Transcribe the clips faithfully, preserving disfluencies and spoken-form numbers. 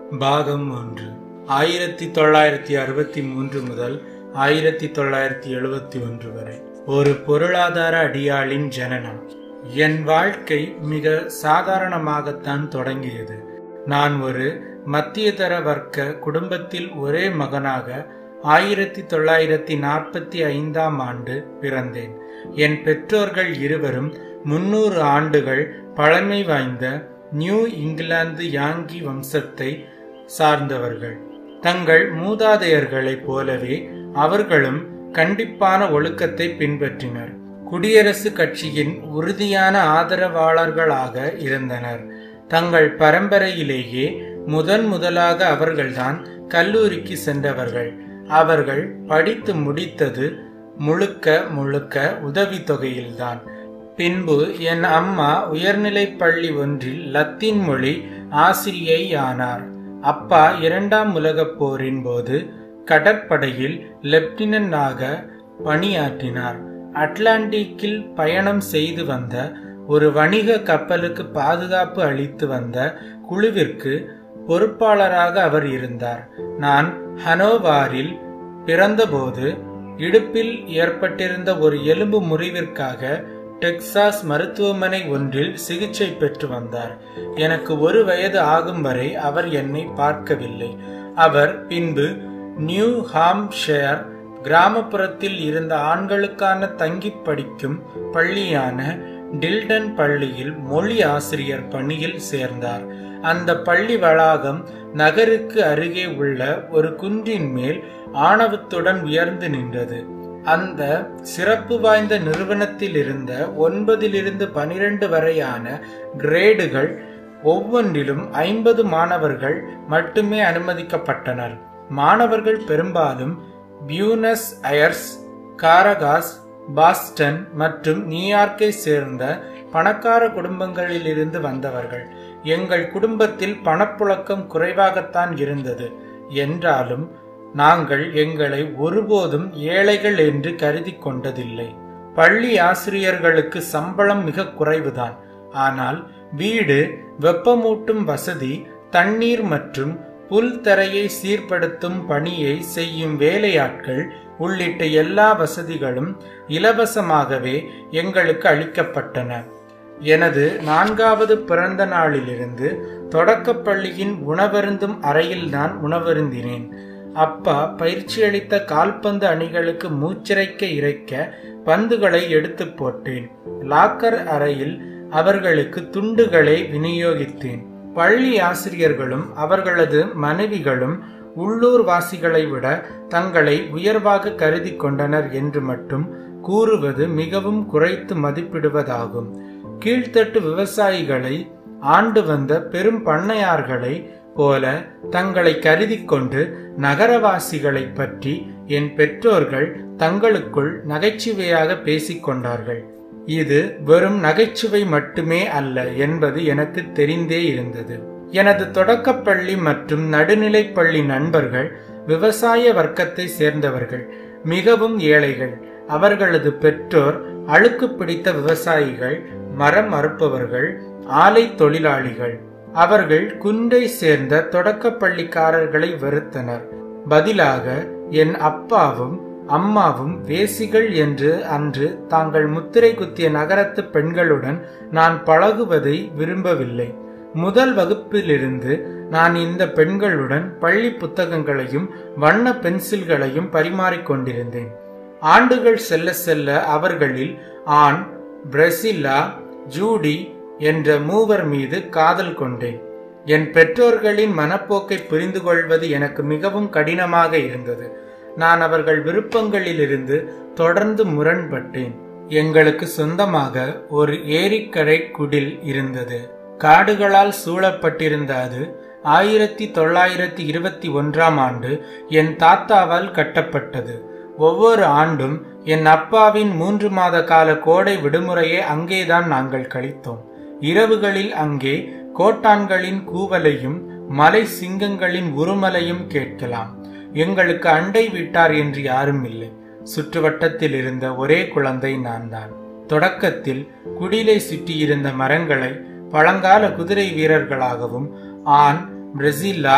பாகம் ஒன்று. ஆயிரத்தி தொள்ளாயிரத்தி அறுபத்தி மூன்று முதல் ஆயிரத்தி தொள்ளாயிரத்தி எழுபத்தி ஒன்று வரை ஒரு பொருளாதார அடியாளின் ஜனனம். என் வாழ்க்கை மிக சாதாரணமாகத்தான் தொடங்கியது. நான் ஒரு மத்தியதர வர்க்க குடும்பத்தில் ஒரே மகனாக ஆயிரத்தி தொள்ளாயிரத்தி நாற்பத்தி ஐந்தாம் ஆண்டு பிறந்தேன். என் பெற்றோர்கள் இருவரும் முன்னூறு ஆண்டுகள் பழமை வாய்ந்த நியூ இங்கிலாந்து யாங்கி வம்சத்தை சார்ந்தவர்கள். தங்கள் மூதாதையர்களைப் போலவே அவர்களும் கண்டிப்பான ஒழுக்கத்தை பின்பற்றினர். குடியரசுக் கட்சியின் உறுதியான ஆதரவாளர்களாக இருந்தனர். தங்கள் பரம்பரையிலேயே முதன் முதலாக அவர்கள்தான் கல்லூரிக்கு சென்றவர்கள். அவர்கள் படித்து முடித்தது முழுக்க முழுக்க உதவித்தொகையில்தான். பின்பு என் அம்மா உயர்நிலை பள்ளி ஒன்றில் லத்தீன் மொழி ஆசிரியை ஆனார். அப்பா இரண்டாம் உலகப் போரின் போது கடற்படையில் லெப்டினன்டாக பணியாற்றினார். அட்லாண்டிக்கில் பயணம் செய்து வந்த ஒரு வணிக கப்பலுக்கு பாதுகாப்பு அளித்து வந்த குழுவிற்கு பொறுப்பாளராக அவர் இருந்தார். நான் ஹனோவாரில் பிறந்தபோது இடுப்பில் ஏற்பட்டிருந்த ஒரு எலும்பு முறிவிற்காக டெக்சாஸ் மருத்துவமனை ஒன்றில் சிகிச்சை பெற்று வந்தார். எனக்கு ஒரு வயது ஆகும் வரை அவர் என்னை பார்க்கவில்லை. அவர் பின்பு நியூ ஹாம்ஷயர் கிராமப்புறத்தில் இருந்த ஆண்களுக்கான தங்கி படிக்கும் பள்ளியான டில்டன் பள்ளியில் மொழி ஆசிரியர் பணியில் சேர்ந்தார். அந்த பள்ளி வளாகம் நகருக்கு அருகே உள்ள ஒரு குன்றின் மேல் ஆணவத்துடன் உயர்ந்து நின்றது. அந்த சிறப்பு வாய்ந்த நிறுவனத்தில் இருந்த ஒன்பதிலிருந்து பனிரெண்டு வரையான கிரேடுகள் ஒவ்வொன்றிலும் ஐம்பது மாணவர்கள் மட்டுமே அனுமதிக்கப்பட்டனர். மாணவர்கள் பெரும்பாலும் பியூனஸ் அயர்ஸ், காரகாஸ், பாஸ்டன் மற்றும் நியூயார்க்கை சேர்ந்த பணக்கார குடும்பங்களில் இருந்து வந்தவர்கள். எங்கள் குடும்பத்தில் பணப்புழக்கம் குறைவாகத்தான் இருந்தது. என்றாலும் நாங்கள் எங்களை ஒருபோதும் ஏழைகள் என்று கருதி கொண்டதில்லை. பள்ளி ஆசிரியர்களுக்கு சம்பளம் மிக குறைவுதான். ஆனால் வீடு, வெப்பமூட்டும் வசதி, தண்ணீர் மற்றும் புல் தரையை சீர்படுத்தும் பணியை செய்யும் வேலையாட்கள் உள்ளிட்ட எல்லா வசதிகளும் இலவசமாகவே எங்களுக்கு அளிக்கப்பட்டன. எனது நான்காவது பிறந்த நாளிலிருந்து தொடக்கப்பள்ளியின் உணவருந்தும் அறையில்தான் உணவருந்தினேன். அப்பா பயிற்சியளித்த கால்பந்து அணிகளுக்கு மூச்சிறைக்க இறைக்க பந்துகளை எடுத்து போட்டேன். லாக்கர் அறையில் அவர்களுக்கு துண்டுகளை விநியோகித்தேன். பள்ளி ஆசிரியர்களும் அவர்களது மனைவிகளும் உள்ளூர் வாசிகளை விட தங்களை உயர்வாக கருதி கொண்டனர் என்று மட்டும் கூறுவது மிகவும் குறைத்து மதிப்பிடுவதாகும். கீழ்த்தட்டு விவசாயிகளை ஆண்டு வந்த பெரும் பண்ணையார்களை போல தங்களை கருதி கொண்டு நகரவாசிகளை பற்றி என் பெற்றோர்கள் தங்களுக்குள் நகைச்சுவையாக பேசிக்கொண்டார்கள். இது வெறும் நகைச்சுவை மட்டுமே அல்ல என்பது எனக்கு தெரிந்தே இருந்தது. எனது தொடக்கப்பள்ளி மற்றும் நடுநிலைப்பள்ளி நண்பர்கள் விவசாய வர்க்கத்தை சேர்ந்தவர்கள், மிகவும் ஏழைகள். அவர்களது பெற்றோர் அழுக்கு பிடித்த விவசாயிகள், மரம் அறுப்பவர்கள், ஆலை தொழிலாளிகள். அவர்கள் குன்றை சேர்ந்த தொடக்க பள்ளிக்காரர்களை வெறுத்தனர். பதிலாக என் அப்பாவும் அம்மாவும் வேசிகள் என்று அன்று தாங்கள் முத்திரை குத்திய நகரத்து பெண்களுடன் நான் பழகுவதை விரும்பவில்லை. முதல் வகுப்பிலிருந்து நான் இந்த பெண்களுடன் பள்ளி புத்தகங்களையும் வண்ண பென்சில்களையும் பரிமாறிக்கொண்டிருந்தேன். ஆண்டுகள் செல்ல செல்ல அவர்களில் ஆன், பிரசில்லா, ஜூடி என்ற மூவர் மீது காதல் கொண்டேன். என் பெற்றோர்களின் மனப்போக்கை புரிந்து கொள்வது எனக்கு மிகவும் கடினமாக இருந்தது. நான் அவர்கள் விருப்பங்களிலிருந்து தொடர்ந்து முரண்பட்டேன். எங்களுக்கு சொந்தமாக ஒரு ஏரிக்கரை குடில் இருந்தது. காடுகளால் சூழப்பட்டிருந்த அது ஆயிரத்தி தொள்ளாயிரத்தி இருபத்தி ஒன்றாம் ஆண்டு என் தாத்தாவால் கட்டப்பட்டது. ஒவ்வொரு ஆண்டும் என் அப்பாவின் மூன்று மாத கால கோடை விடுமுறையை அங்கேதான் நாங்கள் கழித்தோம். இரவுகளில் அங்கே கோட்டான்களின் கூவலையும் மலை சிங்கங்களின் உருமலையும் கேட்கலாம். எங்களுக்கு அண்டை வீட்டார் என்று யாரும் இல்லை. சுற்றுவட்டத்தில் இருந்த ஒரே குழந்தை நான் தான். தொடக்கத்தில் குடிலை சுற்றியிருந்த மரங்களை பழங்கால குதிரை வீரர்களாகவும், ஆன், பிரசில்லா,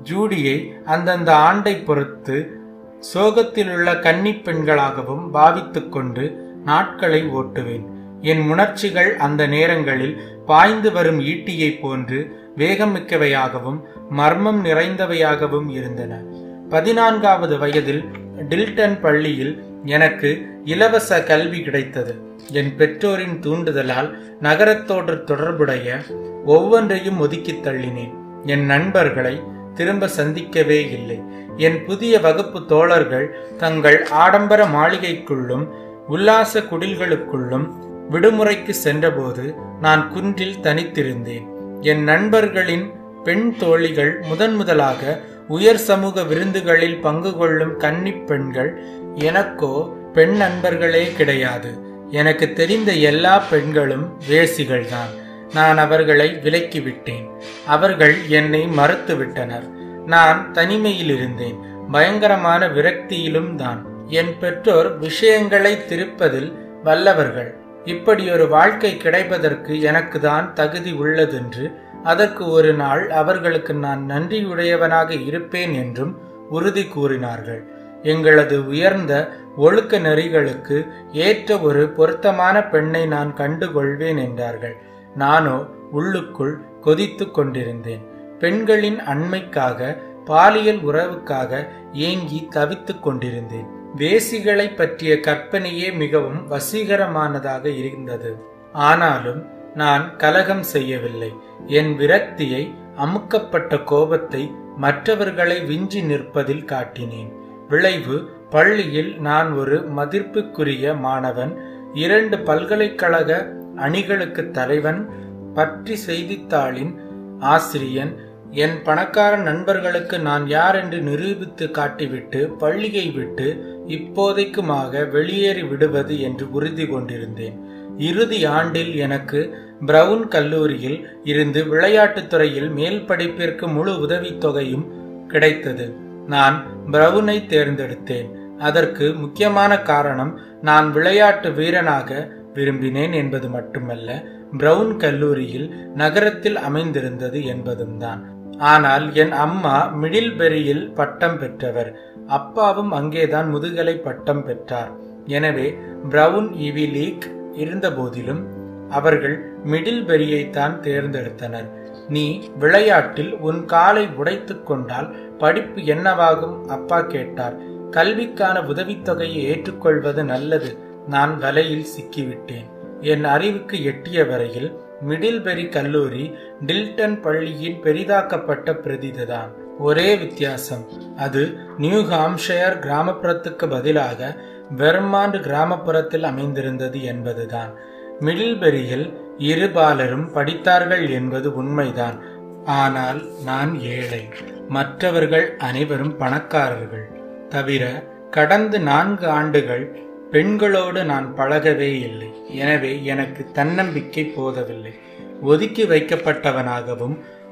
ஜூடியை அந்தந்த ஆண்டை பொறுத்து சோகத்திலுள்ள கன்னி பெண்களாகவும் பாவித்து கொண்டு நாட்களை ஓட்டுவேன். என் உணர்ச்சிகள் அந்த நேரங்களில் பாய்ந்து வரும் ஈட்டியை போன்று வேகமிக்கவையாகவும் மர்மம் நிறைந்தவையாகவும் இருந்தன. பதினான்காவது வயதில் டில்டன் பள்ளியில் எனக்கு இலவச கல்வி கிடைத்தது. என் பெற்றோரின் தூண்டுதலால் நகரத்தோடு தொடர்புடைய ஒவ்வொன்றையும் ஒதுக்கி தள்ளினேன். என் நண்பர்களை திரும்ப சந்திக்கவே இல்லை. என் புதிய வகுப்பு தோழர்கள் தங்கள் ஆடம்பர மாளிகைக்குள்ளும் உல்லாச குடில்களுக்குள்ளும் விடுமுறைக்கு சென்றபோது நான் குன்றில் தனித்திருந்தேன். என் நண்பர்களின் பெண் தோழிகள் முதன் முதலாக உயர் சமூக விருந்துகளில் பங்கு கொள்ளும் கன்னி பெண்கள். எனக்கோ பெண் நண்பர்களே கிடையாது. எனக்கு தெரிந்த எல்லா பெண்களும் வேசிகள்தான். நான் அவர்களை விலக்கிவிட்டேன். அவர்கள் என்னை மறுத்து விட்டனர். நான் தனிமையில் இருந்தேன், பயங்கரமான விரக்தியிலும் தான். என் பெற்றோர் விஷயங்களை திருப்பதில் வல்லவர்கள். இப்படி ஒரு வாழ்க்கை கிடைப்பதற்கு எனக்கு தான் தகுதி உள்ளதென்று, அதற்கு ஒரு நாள் அவர்களுக்கு நான் நன்றியுடையவனாக இருப்பேன் என்றும் உறுதி கூறினார்கள். எங்களது உயர்ந்த ஒழுக்க நெறிகளுக்கு ஏற்ற ஒரு பொருத்தமான பெண்ணை நான் கண்டுகொள்வேன் என்றார்கள். நானோ உள்ளுக்குள் கொதித்து கொண்டிருந்தேன். பெண்களின் அண்மைக்காக, பாலியல் உறவுக்காக ஏங்கி தவித்துக் கொண்டிருந்தேன். வேசிகளை பற்றிய கற்பனையே மிகவும் வசீகரமானதாக இருந்தது. ஆனாலும் நான் கலகம் செய்யவில்லை. என் விரக்தியை, அமுக்கப்பட்ட கோபத்தை மற்றவர்களை விஞ்சி நிற்பதில் காட்டினேன். விளைவு, பள்ளியில் நான் ஒரு மதிப்புக்குரிய மாணவன், இரண்டு பல்கலைக்கழக அணிகளுக்கு தலைவன், பற்றி செய்தித்தாளின் ஆசிரியன். என் பணக்கார நண்பர்களுக்கு நான் யார் என்று நிரூபித்து காட்டிவிட்டு பள்ளியை விட்டு இப்போதைக்குமாக வெளியேறி விடுவது என்று உறுதி கொண்டிருந்தேன். இறுதி ஆண்டில் எனக்கு பிரவுன் கல்லூரியில் இருந்து விளையாட்டுத் துறையில் மேல் படிப்பிற்கு முழு உதவித்தொகையும் கிடைத்தது. நான் பிரவுனை தேர்ந்தெடுத்தேன். அதற்கு முக்கியமான காரணம் நான் விளையாட்டு வீரனாக விரும்பினேன் என்பது மட்டுமல்ல, பிரவுன் கல்லூரியில் நகரத்தில் அமைந்திருந்தது என்பதும் தான். ஆனால் என் அம்மா மிடில்பெரியில் பட்டம் பெற்றவர், அப்பாவும் அங்கேதான் முதுகலை பட்டம் பெற்றார். எனவே பிரவுன் இவி லீக் இருந்த போதிலும் அவர்கள் மிடில்பெரியை தான் தேர்ந்தெடுத்தனர். நீ விளையாட்டில் உன் காலை உடைத்து கொண்டால் படிப்பு என்னவாகும்? அப்பா கேட்டார். கல்விக்கான உதவித்தொகையை ஏற்றுக்கொள்வது நல்லது. நான் வலையில் சிக்கிவிட்டேன். என் அறிவுக்கு எட்டிய வரையில் மிடில்பெரி கல்லூரி டில்டன் பள்ளியின் பெரிதாக்கப்பட்ட பிரதிதான். ஒரே வித்தியாசம், அது நியூ ஹாம்ஷயர் கிராமப்புறத்துக்கு பதிலாக வெர்மாண்ட் கிராமப்புறத்தில் அமைந்திருந்தது என்பதுதான். மிடில்பெரியில் இருபாலரும் படித்தார்கள் என்பது உண்மைதான். ஆனால் நான் ஏழை. மற்றவர்கள் அனைவரும் பணக்காரர்கள். தவிர கடந்த நான்கு ஆண்டுகள் பெண்களோடு நான் பழகவே இல்லை. எனவே எனக்கு தன்னம்பிக்கை போதவில்லை. ஒதுக்கி வைக்கப்பட்டவனாகவும்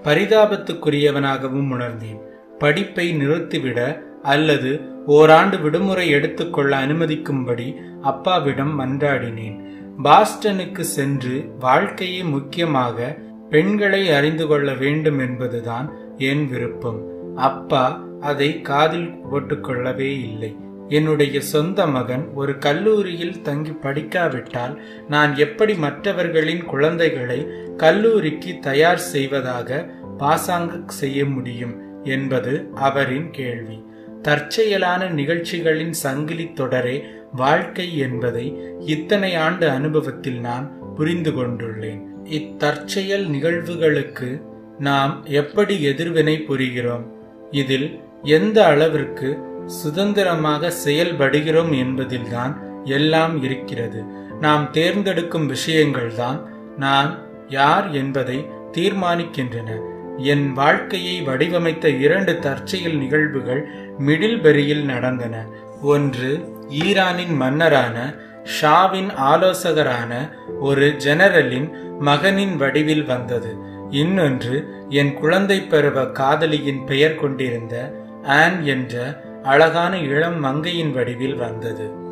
பரிதாபத்துக்குரியவனாகவும் உணர்ந்தேன். படிப்பை நிறுத்திவிட அல்லது ஓராண்டு விடுமுறை எடுத்துக்கொள்ள அனுமதிக்கும்படி அப்பாவிடம் மன்றாடினேன். பாஸ்டனுக்கு சென்று வாழ்க்கையை, முக்கியமாக பெண்களை அறிந்து கொள்ள வேண்டும் என்பதுதான் என் விருப்பம். அப்பா அதை காதில் போட்டுக்கொள்ளவே இல்லை. என்னுடைய சொந்த மகன் ஒரு கல்லூரியில் தங்கி படிக்காவிட்டால் நான் எப்படி மற்றவர்களின் குழந்தைகளை கல்லூரிக்கு தயார் செய்வதாக பாசாங்கு செய்ய முடியும் என்பது அவரின் கேள்வி. தற்செயலான நிகழ்ச்சிகளின் சங்கிலி தொடரே வாழ்க்கை என்பதை இத்தனை ஆண்டு அனுபவத்தில் நான் புரிந்து கொண்டுள்ளேன். இத்தற்செயல் நிகழ்வுகளுக்கு நாம் எப்படி எதிர்வினை புரிகிறோம், இதில் எந்த அளவிற்கு சுதந்திரமாக செயல்படுகிறோம் என்பதில்தான் எல்லாம் இருக்கிறது. நாம் தேர்ந்தெடுக்கும் விஷயங்கள்தான் நான் யார் என்பதை தீர்மானிக்கின்றன. என் வாழ்க்கையை வடிவமைத்த இரண்டு தற்செயல் நிகழ்வுகள் மிடில்பெரியில் நடந்தன. ஒன்று ஈரானின் மன்னரான ஷாவின் ஆலோசகரான ஒரு ஜெனரலின் மகனின் வடிவில் வந்தது. இன்னொன்று என் குழந்தை பருவ காதலியின் பெயர் கொண்டிருந்த ஆன் என்ற அழகான இளம் மங்கையின் வடிவில் வந்தது.